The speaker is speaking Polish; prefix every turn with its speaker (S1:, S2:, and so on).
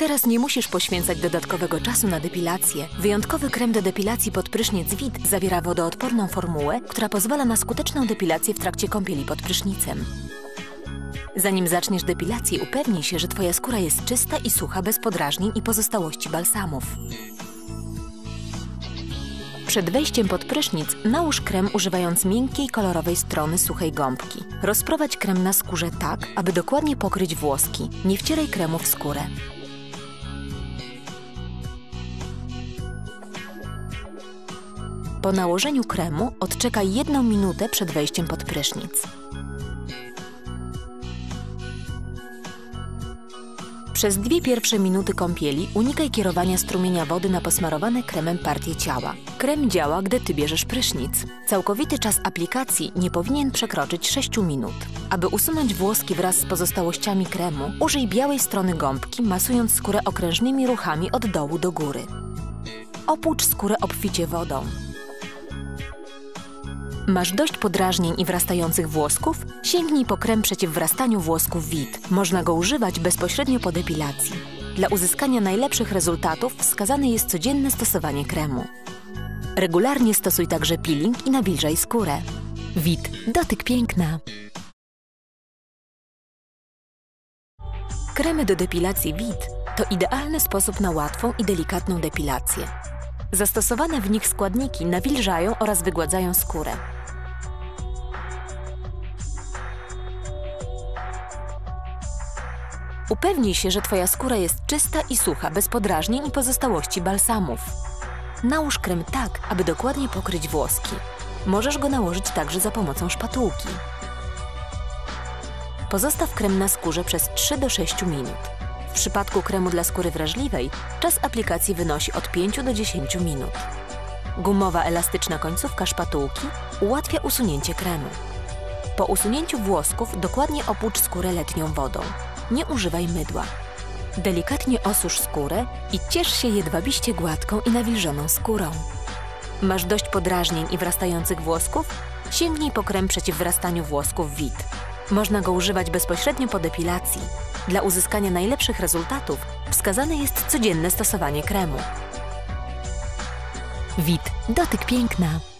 S1: Teraz nie musisz poświęcać dodatkowego czasu na depilację. Wyjątkowy krem do depilacji pod prysznic WIT zawiera wodoodporną formułę, która pozwala na skuteczną depilację w trakcie kąpieli pod prysznicem. Zanim zaczniesz depilację, upewnij się, że Twoja skóra jest czysta i sucha, bez podrażnień i pozostałości balsamów. Przed wejściem pod prysznic nałóż krem używając miękkiej, kolorowej strony suchej gąbki. Rozprowadź krem na skórze tak, aby dokładnie pokryć włoski. Nie wcieraj kremu w skórę. Po nałożeniu kremu odczekaj 1 minutę przed wejściem pod prysznic. Przez 2 pierwsze minuty kąpieli unikaj kierowania strumienia wody na posmarowane kremem partie ciała. Krem działa, gdy Ty bierzesz prysznic. Całkowity czas aplikacji nie powinien przekroczyć 6 minut. Aby usunąć włoski wraz z pozostałościami kremu, użyj białej strony gąbki, masując skórę okrężnymi ruchami od dołu do góry. Opłucz skórę obficie wodą. Masz dość podrażnień i wrastających włosków? Sięgnij po krem przeciw wrastaniu włosków WIT. Można go używać bezpośrednio po depilacji. Dla uzyskania najlepszych rezultatów wskazane jest codzienne stosowanie kremu. Regularnie stosuj także peeling i nawilżaj skórę. WIT. Dotyk piękna. Kremy do depilacji WIT to idealny sposób na łatwą i delikatną depilację. Zastosowane w nich składniki nawilżają oraz wygładzają skórę. Upewnij się, że Twoja skóra jest czysta i sucha, bez podrażnień i pozostałości balsamów. Nałóż krem tak, aby dokładnie pokryć włoski. Możesz go nałożyć także za pomocą szpatułki. Pozostaw krem na skórze przez 3 do 6 minut. W przypadku kremu dla skóry wrażliwej czas aplikacji wynosi od 5 do 10 minut. Gumowa, elastyczna końcówka szpatułki ułatwia usunięcie kremu. Po usunięciu włosków dokładnie opłucz skórę letnią wodą. Nie używaj mydła. Delikatnie osusz skórę i ciesz się jedwabiście gładką i nawilżoną skórą. Masz dość podrażnień i wrastających włosków? Sięgnij po krem przeciw wrastaniu włosków WIT. Można go używać bezpośrednio po depilacji. Dla uzyskania najlepszych rezultatów wskazane jest codzienne stosowanie kremu. WIT. Dotyk piękna.